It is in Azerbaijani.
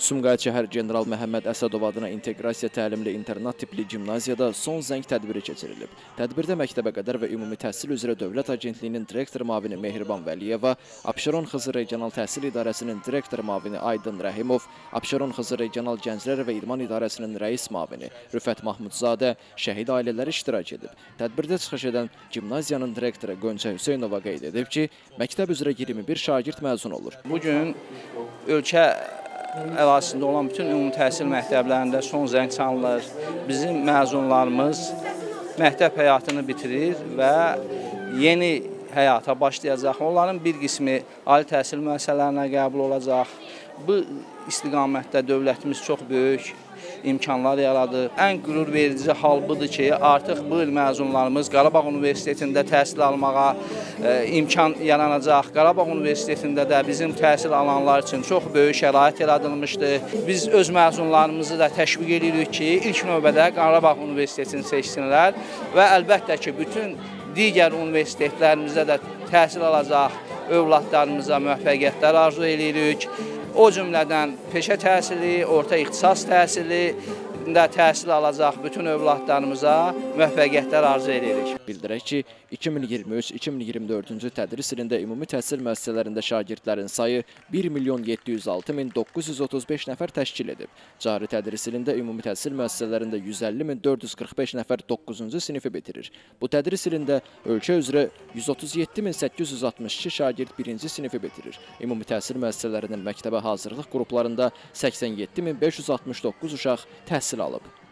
Sumqayıt şəhər General Məhəmməd Əsədov adına inteqrasiya təlimli internat tipli gimnaziyada son zəng tədbiri keçirilib. Tədbirdə məktəbə qədər və ümumi təhsil üzrə Dövlət Agentliyinin direktor müavini Mehriban Vəliyeva, Abşeron Xızı Regional Təhsil İdarəsinin direktor müavini Aydın Rəhimov, Abşeron Xızı Regional Gənclər və İdman İdarəsinin rəis müavini Rüfət Mahmudzadə, şəhid ailələri iştirak edib. Tədbirdə çıxış edən gimnaziyanın direktoru Qönçə Hüseynova qeyd edib ki, məktəb üzrə 21 şagird məzun olur. Bugün ölkə ərazisində olan bütün ümumi təhsil məktəblərində son zəng çalınır. Bizim məzunlarımız məktəb həyatını bitirir və yeni həyata başlayacaq. Onların bir qismi ali təhsil müəssisələrinə qəbul olacaq. Bu istiqamətdə dövlətimiz çox böyük imkanlar yaradır. Ən qürur verici hal budur ki, artıq bu il məzunlarımız Qarabağ Universitetində təhsil almağa imkan yaranacaq. Qarabağ Universitetində də bizim təhsil alanlar üçün çox böyük şərait yaradılmışdır. Biz öz məzunlarımızı da təşviq edirik ki, ilk növbədə Qarabağ Universitetini seçsinlər və əlbəttə ki, bütün digər universitetlərimizdə də təhsil alacaq övladlarımıza müvəffəqiyyətlər arzu edirik. O cümlədən peşə təhsili, orta ixtisas təhsilində təhsil alacaq bütün övladlarımıza müvəffəqiyyətlər arzu edirik. Bildirək ki, 2023-2024-cü tədris ilində ümumi təhsil müəssisələrində şagirdlərin sayı 1.706.935 nəfər təşkil edib. Cari tədris ilində ümumi təhsil müəssisələrində 150.445 nəfər 9-cu sinifi bitirir. Bu tədris ilində ölkə üzrə 137.862 şagird 1-ci sinifi bitirir. Ümumi təhsil müəssisələrinin məktəbə hazırlıq qruplarında 87.569 uşaq təhsil alıb.